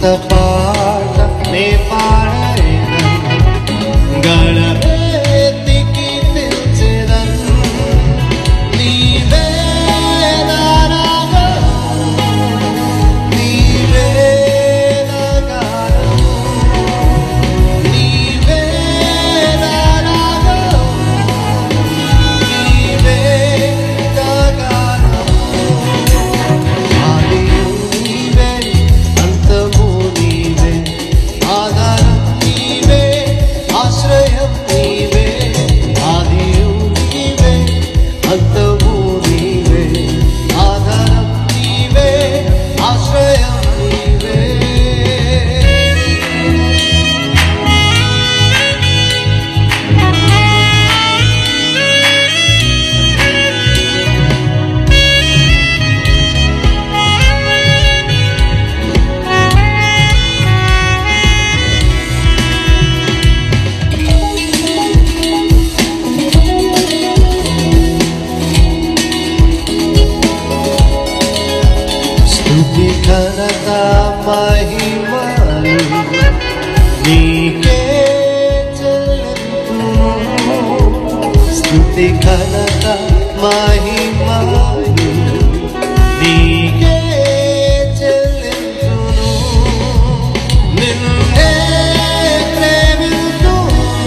కొత్త పాట నే పాడేదన్ గళమెత్తికి తెచ్చెదన్ నీవే నా రాగం నీవే నా గానం నీవే నా రాగం నీవే నా గానం ఆదియు నీవే అంతము నీవే ఆధారం నీవే ఆశ్రయం నీవే ఆదియు నీవే అంతము నీవే ఆధారం నీవే ఆశ్రయం నీవే స్తుతి ఘనత మహిమలు నీకే చెల్లింతును స్తుతి ఘనత మహిమలు నీకే చెల్లింతును నిన్నే ప్రేమింతును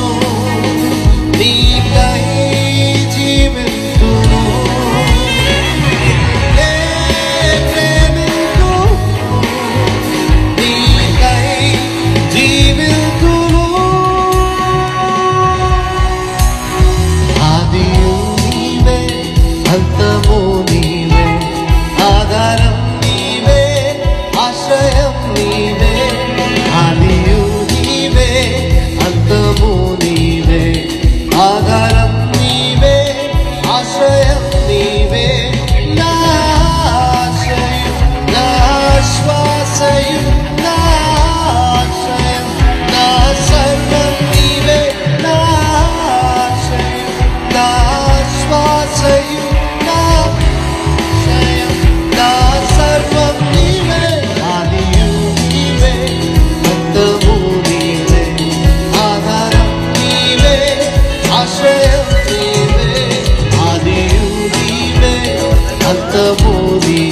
నీకై జీవింతును నిన్నే ప్రేమింతును నీకై జీవింతును ఆదియు నీవే అంతము నీవే ఆధారం నీవే ఆశ్రయం నీవే ఆదియు నీవే అంతము నీవే ఆధారం నీవే ఆశ్రయం నీవే నా ఆశ్రయం నా శ్వాసయు నా ఆశ్రయం నా సర్వం నీవే నా ఆశ్రయం నా శ్వాసయు నా ఆశ్రయం నా సర్వం నీవే ఆదియు నీవే అంతము నీవే ఆధారం నీవే ఆశ్రయం నీవే ఆదియు నీవే అంతము నీవే